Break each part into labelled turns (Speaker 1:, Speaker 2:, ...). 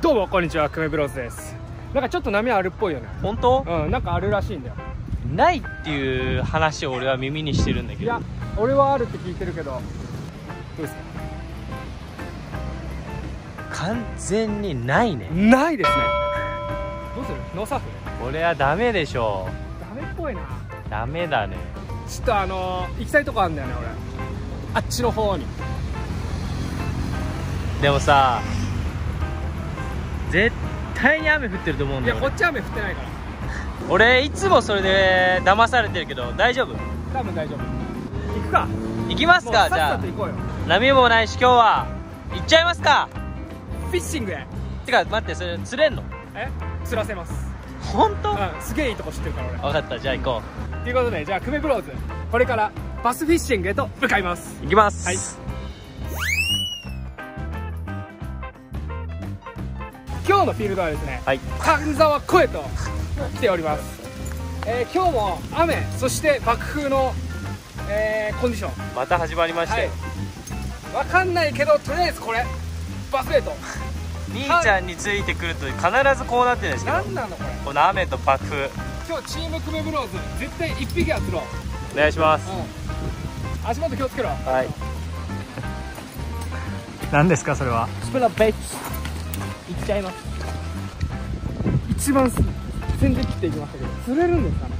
Speaker 1: どうもこんにちは、クメブローズです。なんかちょっと波あるっぽいよね。
Speaker 2: 本当？
Speaker 1: うん、なんかあるらしいんだよ。
Speaker 2: ないっていう話を俺は耳にしてるんだけど。
Speaker 1: いや、俺はあるって聞いてるけど、どうですか？
Speaker 2: 完全にないね。
Speaker 1: ないですね。どうする？ノーサーフ？
Speaker 2: これはダメでしょ
Speaker 1: ダメっぽいな。
Speaker 2: ダメだね。
Speaker 1: ちょっと行きたいとこあるんだよね、俺。あっちの方に。
Speaker 2: でもさ、絶対に雨降ってると思うんだよ。
Speaker 1: いや、こっち雨降ってないから。
Speaker 2: 俺いつもそれで騙されてるけど大丈夫？
Speaker 1: 多分大丈夫。行くか。
Speaker 2: 行きますか。じゃあ波もないし今日は行っちゃいますか。
Speaker 1: フィッシングへ。
Speaker 2: てか待って、それ釣れんの？
Speaker 1: 釣らせます。
Speaker 2: 本当？
Speaker 1: うん、すげえいいとこ知ってるから俺。
Speaker 2: 分かった、じゃあ行こ
Speaker 1: うということで、じゃあクメブローズこれからバスフィッシングへと向かいます。
Speaker 2: 行きます。
Speaker 1: はい。今日のフィールドはですね、
Speaker 2: はい、
Speaker 1: 丹沢湖へと来ております。今日も雨、そして爆風の、コンディション。
Speaker 2: また始まりましたよ。
Speaker 1: わかんないけど、とりあえずこれバスへと。
Speaker 2: 兄ちゃんについてくると必ずこうなってるんですけど、
Speaker 1: 何なのこれ。
Speaker 2: この雨と爆風。
Speaker 1: 今日チームクメブローズ絶対1匹は釣ろう。
Speaker 2: お願いします。
Speaker 1: 足元気をつけろ。
Speaker 2: はい。
Speaker 1: 何ですかそれは？
Speaker 2: スプラベッチいっちゃいます。
Speaker 1: 一番先で切っていきましたけど、釣れるんですかね。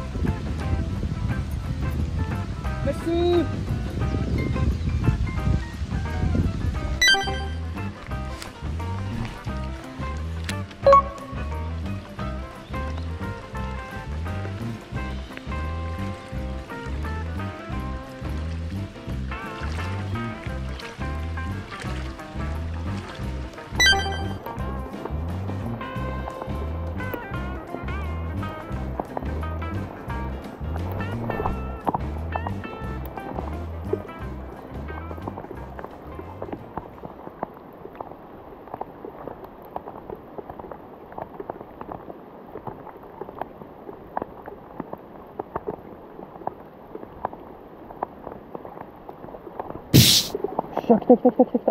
Speaker 1: ナイスー。来た来た来た来た来た来た。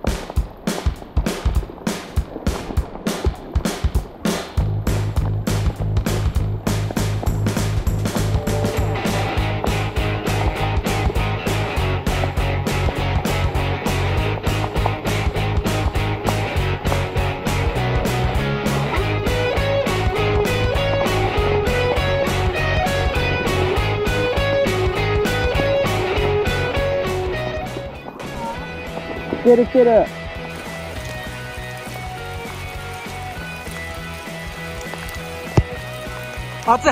Speaker 1: 来てる来てる。熱い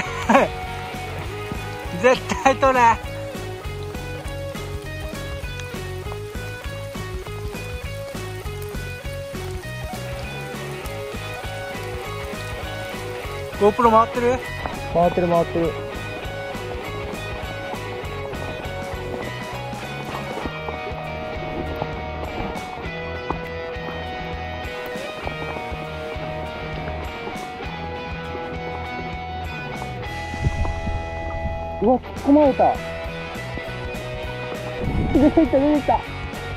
Speaker 1: 絶対取れ。GoPro 回ってる？回ってる回ってる。うわ、突っ込まれた。出てきた出てきた。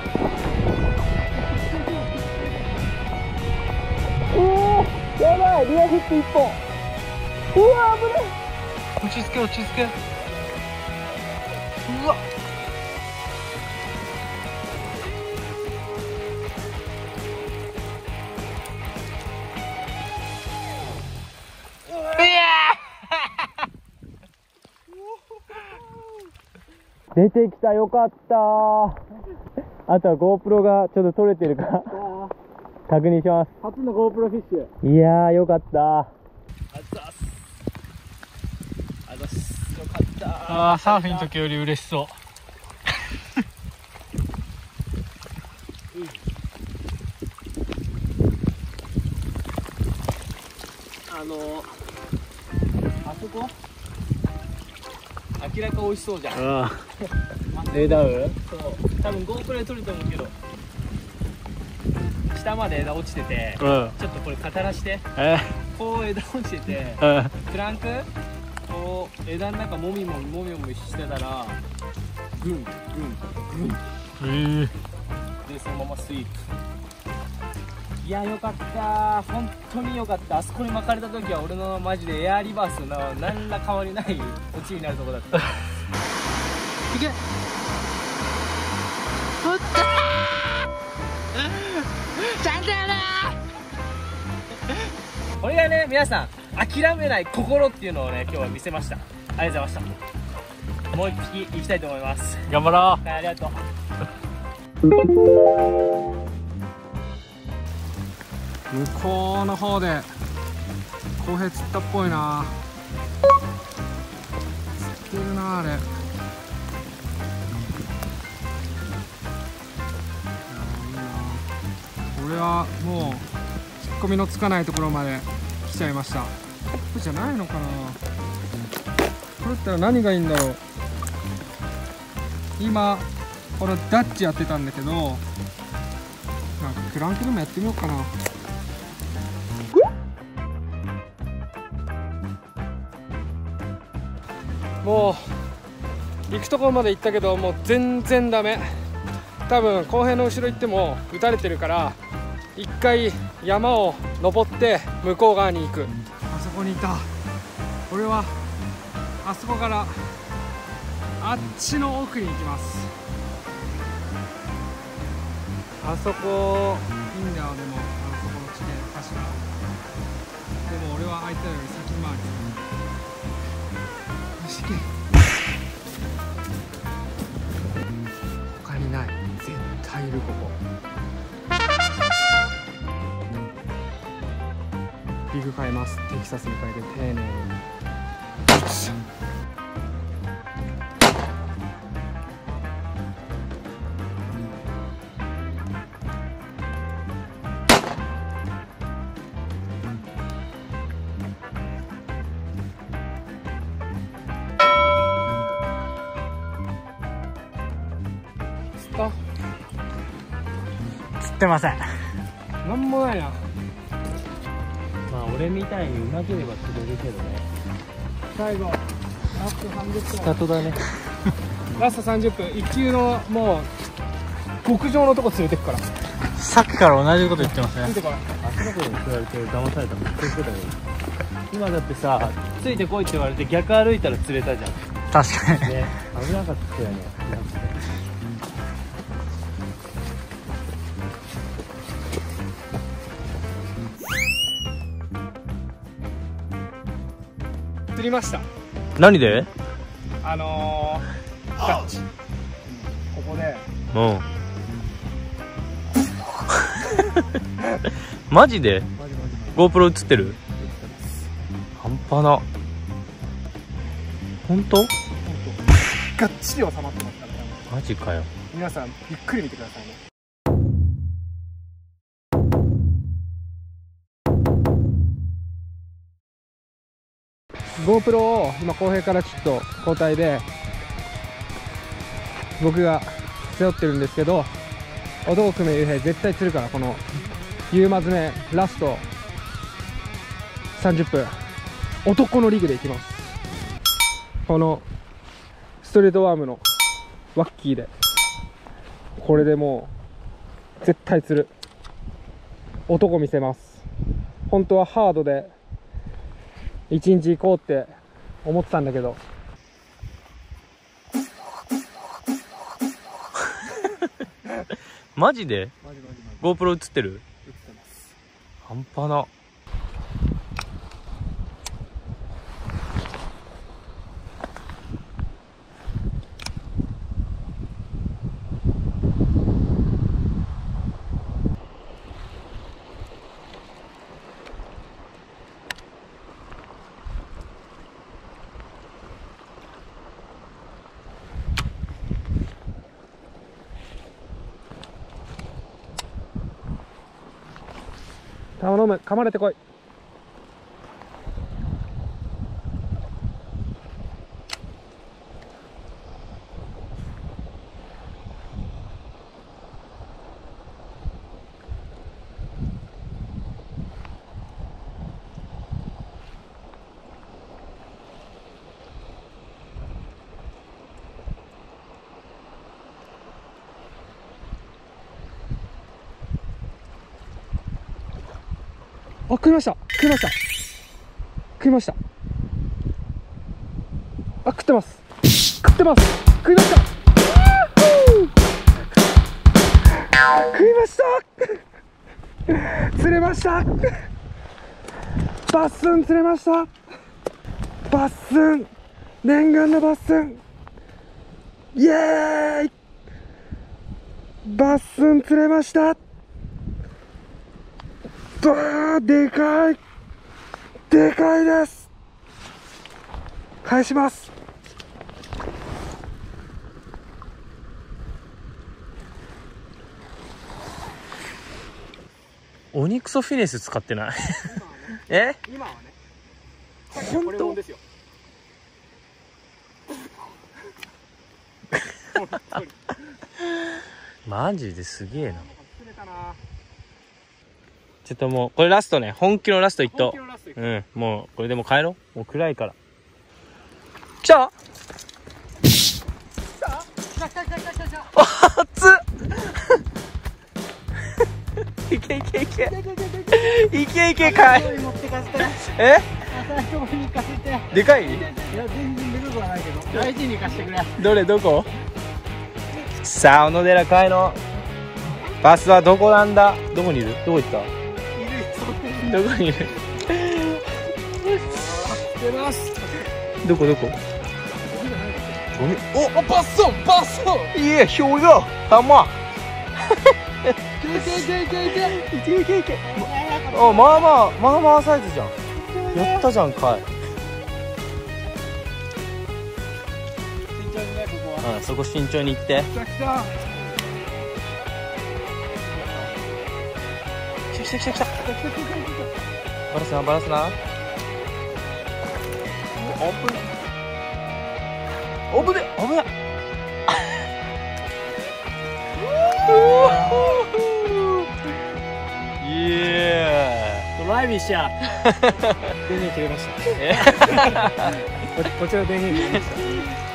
Speaker 1: うわ、やばい、リアフック1本。うわ、危ない。落ち着け落ち着け。うわ、出てきた、よかった。あとは GoPro がちょっと撮れてるか確認します。初の GoPro フィッシュ。いやー、よかった。
Speaker 2: あざっす。あざっす。よかった。
Speaker 1: ああ、サーフィンの時より嬉しそう。
Speaker 2: あそこ明らか美味しそうじゃん。
Speaker 1: レーダー？
Speaker 2: そう、多分 GoPro で撮ると思うけど、下まで枝落ちてて、ちょっとこれ語らして、こう枝落ちてて、クランクこう枝の中もみもみしてたらグングングンでそのままスイープ。 いや、よかった、本当によかった。あそこに巻かれた時は俺のマジでエアリバースの何ら変わりないオチになるとこだった。いけ、ふったちゃんとやれ。これがね、皆さん諦めない心っていうのをね、今日は見せました。ありがとうございました。もう一匹行きたいと思います。
Speaker 1: 頑張ろう。
Speaker 2: はい、ありがとう。
Speaker 1: 向こうの方で浩平釣ったっぽいな。釣ってるなあれ。これはもう引っ込みのつかないところまで来ちゃいました。トップじゃないのかな。これったら何がいいんだろう。今このダッチやってたんだけど、なんかクランクでもやってみようかな。もう行くところまで行ったけど、もう全然ダメ。多分後編の後ろ行っても撃たれてるから、一回山を登って向こう側に行く。あそこにいた。俺はあそこからあっちの奥に行きます。あそこいいんだよ。でもあそこの地点確か。でも俺は相手より先回りする。よし行け。他にない。絶対いるここ。リグ変えます。テキサスに変えて丁寧に。
Speaker 2: 釣ってません。
Speaker 1: なんもないな。
Speaker 2: まあ俺みたいにうまければ釣れるけどね。
Speaker 1: 最後ラスト30分。
Speaker 2: スタートだね。
Speaker 1: ラスト30分、一級のもう極上のとこ連れてくから。
Speaker 2: さっきから同じこと言ってますね。
Speaker 1: 見てこい。
Speaker 2: あそこで釣られて騙されたもん。そういうことだよ。今だってさ、ついてこいって言われて逆歩いたら釣れたじゃん。
Speaker 3: 確かに
Speaker 2: ね、危なかったよね。
Speaker 1: 釣りました。
Speaker 2: 何で？
Speaker 1: ダッチ。ここで。
Speaker 2: うん。マジで？GoPro 映ってる？半端な。本当？
Speaker 1: がっちり収まってますからね。
Speaker 2: マジかよ。
Speaker 1: 皆さんゆっくり見てくださいね。GoPro を今浩平からちょっと交代で僕が背負ってるんですけど、男久米雄平絶対釣るから、この夕間詰めラスト30分男のリグでいきます。このストレートワームのワッキーで、これでもう絶対釣る男見せます。本当はハードで一日行こうって思ってたんだけど
Speaker 2: マジで？GoPro 映ってる？映ってます。半端な。
Speaker 1: 頼む、噛まれてこい。 食いました食いました食いました。あ、食ってます食ってます。食いました食いました釣れました。バッスン釣れました。バッスン、念願のバッスン、イエーイ。バッスン釣れました。でかいでかいです。返します。
Speaker 2: オニクソフィネス使ってないえ、
Speaker 1: 今はね、
Speaker 2: 本当
Speaker 1: ですよ。
Speaker 2: マジですげえな。ちょっともうこれラストね、本気のラスト一投。うん、もうこれでも帰ろう。もう暗いから。来た？来た？あっついけいけいけいけいけかい。え？でかい？いや全然でかくはないけど大事に行かしてくれ。どれどこ？さあ小野寺帰ろう。バスはどこなんだ？どこにいる？どこ行った？どこにいる？出ます。どこどこ？お、バッソンバッソン。いや、ひょうがたま。いけいけいけ。あ、まあまあサイズじゃん。やったじゃんかい。慎重にね、ここは。うん、そこ慎重に行って。来た来た。来た来た来た。バラすなバラすな。オープン。オープンで危ない。イエーイ。ドライビーしや。電源切れました。こちら電源切れました。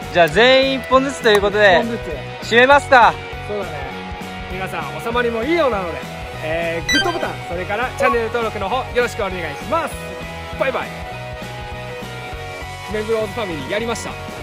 Speaker 2: じゃあ全員1本ずつということで締めますか。
Speaker 1: そうだね。皆さん収まりもいいようなので、グッドボタン、それからチャンネル登録の方よろしくお願いします。バイバイ。目黒オーズファミリーやりました。